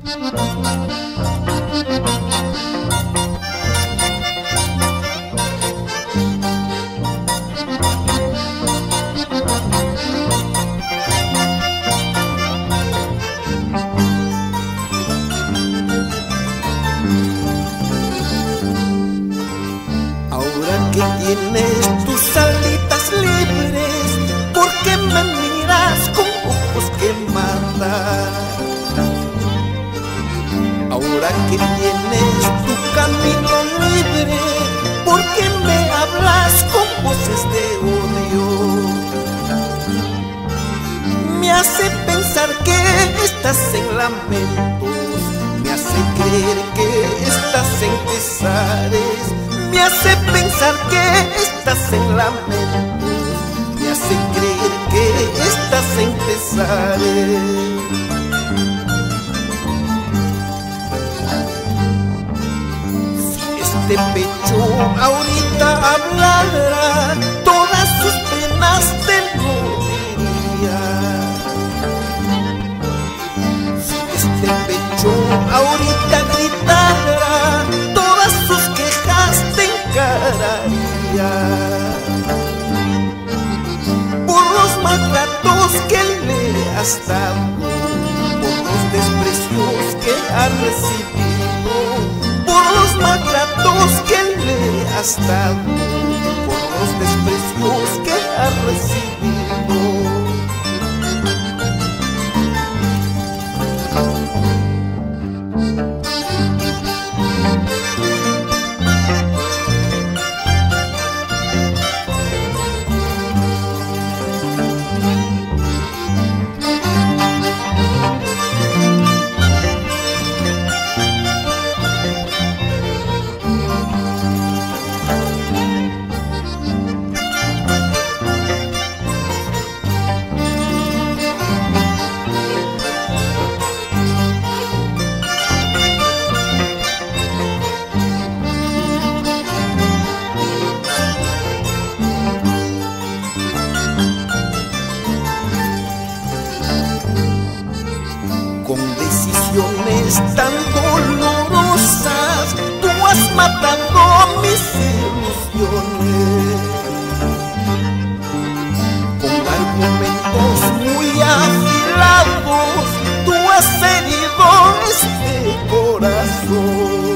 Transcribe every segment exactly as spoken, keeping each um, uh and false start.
Ahora que tienes tus alitas libres, ¿por qué me miras con ojos que matan? Ahora que tienes tu camino libre, ¿por qué me hablas con voces de odio? Me hace pensar que estás en lamentos, me hace creer que estás en pesares, me hace pensar que estás en lamentos, me hace creer que estás en pesares. Si este pecho ahorita hablara, todas sus penas te lo diría. Si este pecho ahorita gritara, todas sus quejas te encararía. Por los maltratos que le has dado, por los desprecios que ha recibido, por los maltratos que le has dado, por los desprecios que ha recibido. Con decisiones tan dolorosas, tú has matado mis ilusiones. Con argumentos muy afilados, tú has herido este corazón.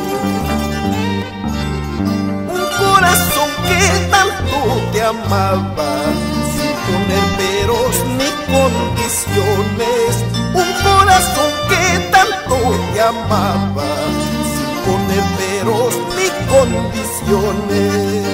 Un corazón que tanto te amaba, sin poner peros ni condiciones. Un corazón que tanto te amaba, sin poner peros ni condiciones.